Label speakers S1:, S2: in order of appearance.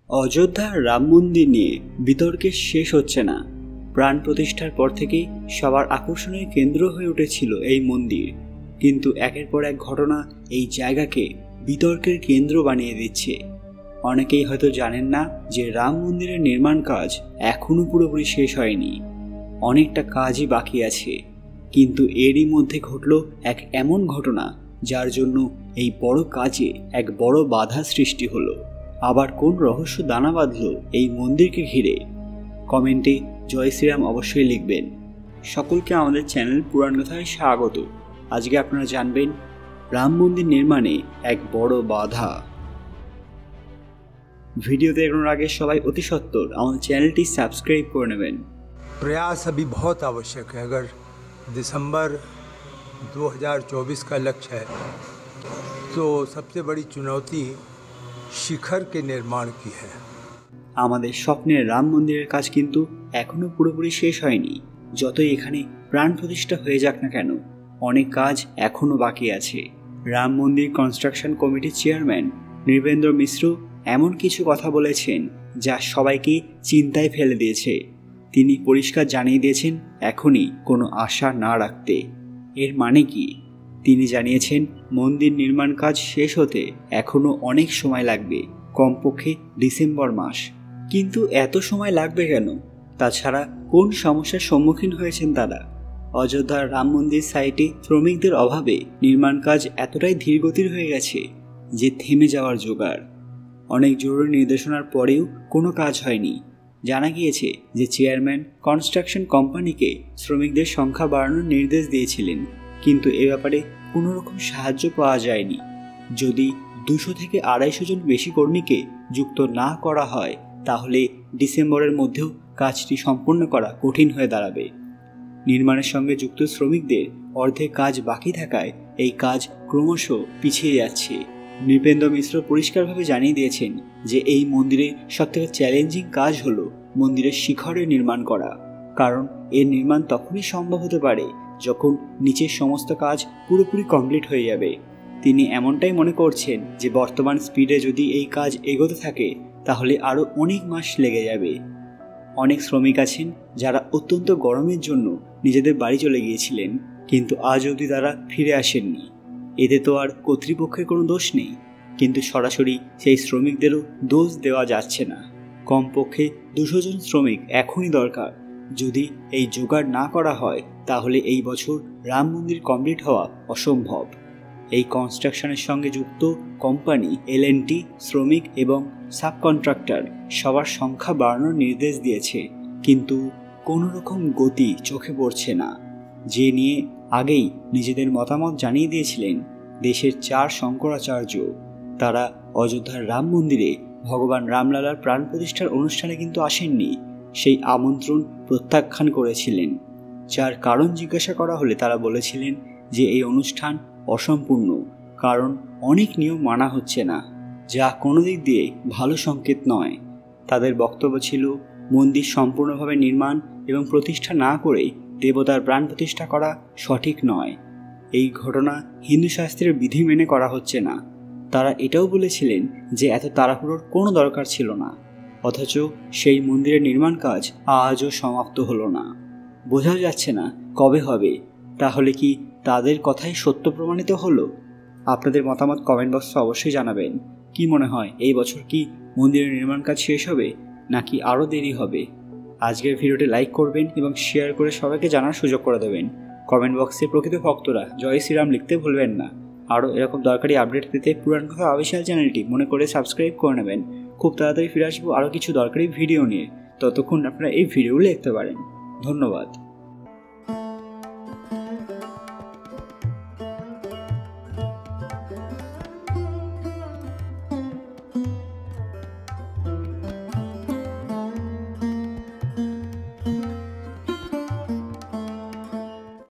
S1: অযোধ্যার রাম মন্দির নিয়ে বিতর্কের শেষ হচ্ছে না। প্রাণ প্রতিষ্ঠার পর থেকেই সবার আকর্ষণের কেন্দ্র হয়ে উঠেছিল এই মন্দির, কিন্তু একের পর এক ঘটনা এই জায়গাকে বিতর্কের কেন্দ্র বানিয়ে দিচ্ছে। অনেকেই হয়তো জানেন না যে রাম মন্দিরের নির্মাণ কাজ এখনও পুরোপুরি শেষ হয়নি, অনেকটা কাজই বাকি আছে। কিন্তু এরই মধ্যে ঘটল এক এমন ঘটনা যার জন্য এই বড় কাজে এক বড় বাধা সৃষ্টি হলো। আবার কোন রহস্য দানা বাঁধল এই মন্দিরকে ঘিরে? কমেন্টে জয় শ্রীরাম অবশ্যই লিখবেন। সকলকে আমাদের চ্যানেল পুরাণ কথায় স্বাগত। আজকে আপনারা জানবেন রাম মন্দির নির্মাণে এক বড় বাধা। ভিডিওতে এগোনোর আগে সবাই অতি সত্বর আমাদের চ্যানেলটি সাবস্ক্রাইব করে নেবেন।
S2: प्रयास अभी बहुत आवश्यक है। अगर दिसंबर 2024 का लक्ष्य है तो सबसे बड़ी चुनौती शिखर के निर्माण की है।
S1: আমাদের স্বপ্নের রাম মন্দিরের কাজ কিন্তু এখনো পুরোপুরি শেষ হয়নি। যতই এখানে প্রাণ প্রতিষ্ঠা হয়ে যাক না কেন, অনেক কাজ এখনো বাকি আছে। রাম মন্দির কনস্ট্রাকশন কমিটির চেয়ারম্যান নৃপেন্দ্র মিশ্র এমন কিছু কথা বলেছেন যা সবাইকে চিন্তায় ফেলে দিয়েছে। তিনি পরিষ্কার জানিয়ে দিয়েছেন এখনই কোনো আশা না রাখতে। এর মানে কি? তিনি জানিয়েছেন মন্দির নির্মাণ কাজ শেষ হতে এখনও অনেক সময় লাগবে, কমপক্ষে ডিসেম্বর মাস। কিন্তু এত সময় লাগবে কেন? তাছাড়া কোন সমস্যার সম্মুখীন হয়েছেন তারা? অযোধ্যার রাম মন্দির সাইটে শ্রমিকদের অভাবে নির্মাণ কাজ এতটাই ধীরগতির হয়ে গেছে যে থেমে যাওয়ার জোগাড়। অনেক জরুরি নির্দেশনার পরেও কোনো কাজ হয়নি। জানা গিয়েছে যে চেয়ারম্যান কনস্ট্রাকশন কোম্পানিকে শ্রমিকদের সংখ্যা বাড়ানোর নির্দেশ দিয়েছিলেন, কিন্তু এ ব্যাপারে কোনো রকম সাহায্য পাওয়া যায়নি। যদি 200 থেকে 250 জন বেশি কর্মীকে যুক্ত না করা হয় তাহলে ডিসেম্বরের মধ্যেও কাজটি সম্পূর্ণ করা কঠিন হয়ে দাঁড়াবে। নির্মাণের সঙ্গে যুক্ত শ্রমিকদের অর্ধেক কাজ বাকি থাকায় এই কাজ ক্রমশ পিছিয়ে যাচ্ছে। নৃপেন্দ্র মিশ্র পরিষ্কারভাবে জানিয়ে দিয়েছেন যে এই মন্দিরে সবথেকে চ্যালেঞ্জিং কাজ হলো মন্দিরের শিখরের নির্মাণ করা, কারণ এর নির্মাণ তখনই সম্ভব হতে পারে যখন নিচের সমস্ত কাজ পুরোপুরি কমপ্লিট হয়ে যাবে। তিনি এমনটাই মনে করছেন যে বর্তমান স্পিডে যদি এই কাজ এগোতে থাকে তাহলে আরও অনেক মাস লেগে যাবে। অনেক শ্রমিক আছেন যারা অত্যন্ত গরমের জন্য নিজেদের বাড়ি চলে গিয়েছিলেন, কিন্তু আজ অবধি তারা ফিরে আসেননি। এতে তো আর কর্তৃপক্ষের কোনো দোষ নেই, কিন্তু সরাসরি সেই শ্রমিকদেরও দোষ দেওয়া যাচ্ছে না। কমপক্ষে 200 জন শ্রমিক এখনই দরকার। যদি এই জোগাড় না করা হয় তাহলে এই বছর রাম মন্দির কমপ্লিট হওয়া অসম্ভব। এই কনস্ট্রাকশনের সঙ্গে যুক্ত কোম্পানি L&T, শ্রমিক এবং সাবকন্ট্রাক্টর সবার সংখ্যা বাড়ানোর নির্দেশ দিয়েছে, কিন্তু কোনো রকম গতি চোখে পড়ছে না। যে নিয়ে আগেই নিজেদের মতামত জানিয়ে দিয়েছিলেন দেশের 4 শঙ্করাচার্য। তারা অযোধ্যার রাম মন্দিরে ভগবান রামলালার প্রাণ প্রতিষ্ঠার অনুষ্ঠানে কিন্তু আসেননি, সেই আমন্ত্রণ প্রত্যাখ্যান করেছিলেন। যার কারণ জিজ্ঞাসা করা হলে তারা বলেছিলেন যে এই অনুষ্ঠান অসম্পূর্ণ, কারণ অনেক নিয়ম মানা হচ্ছে না, যা কোনো দিক দিয়ে ভালো সংকেত নয়। তাদের বক্তব্য ছিল মন্দির সম্পূর্ণভাবে নির্মাণ এবং প্রতিষ্ঠা না করে দেবতার প্রাণ প্রতিষ্ঠা করা সঠিক নয়। এই ঘটনা হিন্দু শাস্ত্রের বিধি মেনে করা হচ্ছে না। তারা এটাও বলেছিলেন যে এত তাড়াহুড়োর কোনো দরকার ছিল না, অথচ সেই মন্দিরের নির্মাণ কাজ আজও সমাপ্ত হলো না। বোঝা যাচ্ছে না কবে হবে। তাহলে কি তাদের কথাই সত্য প্রমাণিত হলো? আপনাদের মতামত কমেন্ট বক্সে অবশ্যই জানাবেন। কি মনে হয় এই বছর কি মন্দিরের নির্মাণ কাজ শেষ হবে নাকি আরও দেরি হবে? আজকের ভিডিওটি লাইক করবেন এবং শেয়ার করে সবাইকে জানার সুযোগ করে দেবেন। কমেন্ট বক্সে প্রকৃত ভক্তরা জয় শ্রীরাম লিখতে ভুলবেন না। আরও এরকম দরকারি আপডেট পেতে পুরাণ কথা অফিসিয়াল চ্যানেলটি মনে করে সাবস্ক্রাইব করে নেবেন। খুব তাড়াতাড়ি ফিরে আসবো আরও কিছু দরকারি ভিডিও নিয়ে। ততক্ষণ আপনারা এই ভিডিওগুলো দেখতে পারেন। ধন্যবাদ।